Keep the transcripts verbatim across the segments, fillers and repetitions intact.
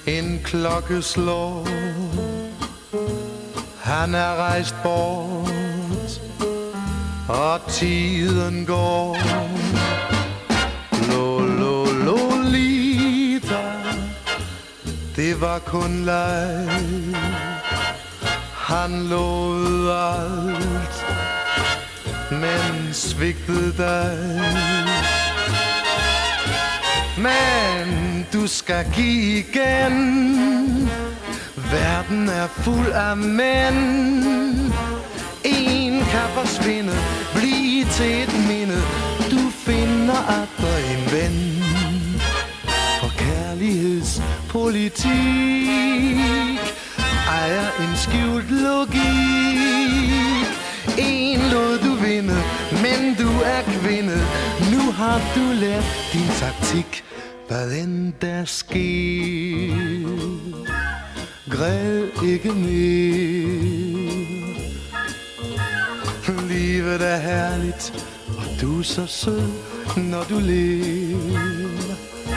En klokke slår, han er rejst bort, og tiden går. Lo, lo, Lolita, det var kun leg. Han lovede alt, men svigtede dig. Men du skal give igen. Verden er fuld af mænd. En kan forsvinde, blive til et minde. Du finder atter en ven. For kærlighedspolitik ejer en skjult logik. En lod du vinde, men du er kvinde. Nu har du lært din taktik. Hvad end der sker, græd ikke mere. Livet er herligt, og du er så sød, når du lever.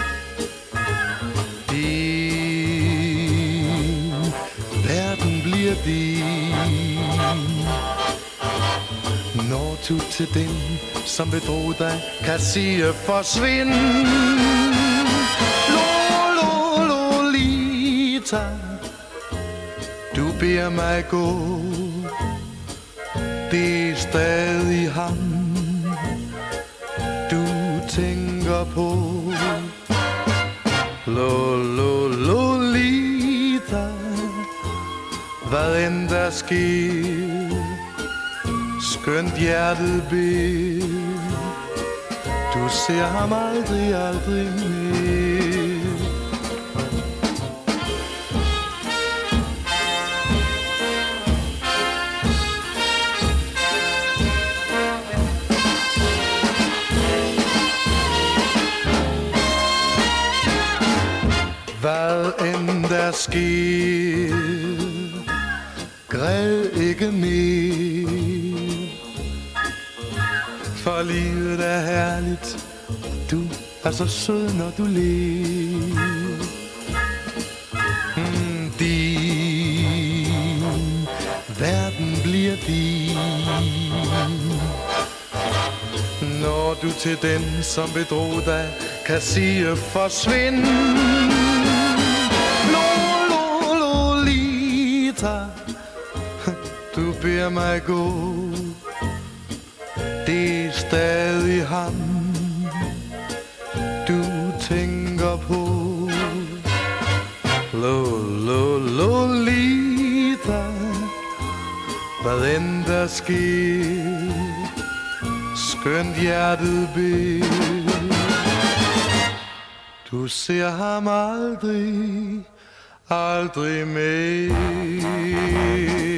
Din verden bliver din, når du til den, som bedrog dig, kan sige forsvind. Lo, lo, Lolita, du beder mig gå. Det er stadig ham, du tænker på. Lo, lo, Lolita, hvad end der sker, skønt hjertet bed, du ser ham aldrig, aldrig mere. Hvad end der sker, græd ikke mere. For livet er herligt, du er så sød, når du lever. Mm, din verden bliver din, når du til den, som bedrog dig, kan sige forsvind. Du beder mig gå. Det er stadig ham, du tænker på. Lo, lo, Lolita, hvad end der sker, skønt hjertet bed, du ser ham aldrig, aldrig mere.